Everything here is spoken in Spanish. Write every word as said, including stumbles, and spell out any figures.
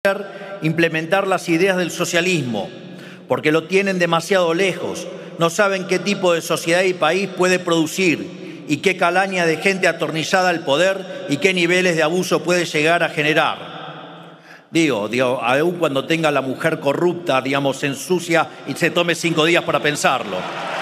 implementar las ideas del socialismo, porque lo tienen demasiado lejos. No saben qué tipo de sociedad y país puede producir y qué calaña de gente atornillada al poder y qué niveles de abuso puede llegar a generar. Digo, digo, aún cuando tenga la mujer corrupta, digamos, se ensucia y se tome cinco días para pensarlo.